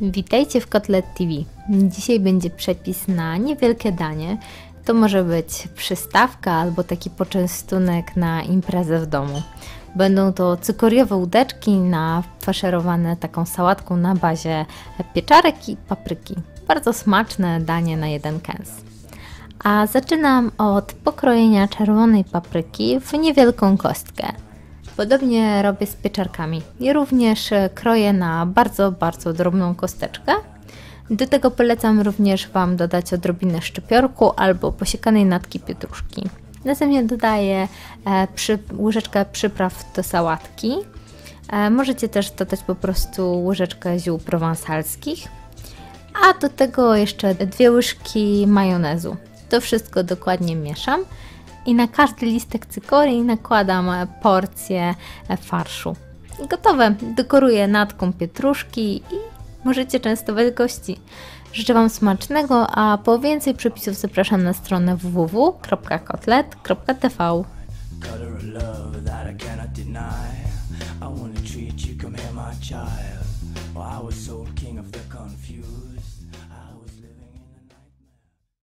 Witajcie w Kotlet TV. Dzisiaj będzie przepis na niewielkie danie. To może być przystawka albo taki poczęstunek na imprezę w domu. Będą to cykoriowe łódeczki nafaszerowane taką sałatką na bazie pieczarek i papryki. Bardzo smaczne danie na jeden kęs. A zaczynam od pokrojenia czerwonej papryki w niewielką kostkę. Podobnie robię z pieczarkami. Je również kroję na bardzo drobną kosteczkę. Do tego polecam również Wam dodać odrobinę szczypiorku albo posiekanej natki pietruszki. Następnie dodaję łyżeczkę przypraw do sałatki. Możecie też dodać po prostu łyżeczkę ziół prowansalskich. A do tego jeszcze 2 łyżki majonezu. To wszystko dokładnie mieszam. I na każdy listek cykorii nakładam porcję farszu. Gotowe. Dekoruję natką pietruszki i możecie częstować gości. Życzę Wam smacznego, a po więcej przepisów zapraszam na stronę www.kotlet.tv. I was so king of the confused.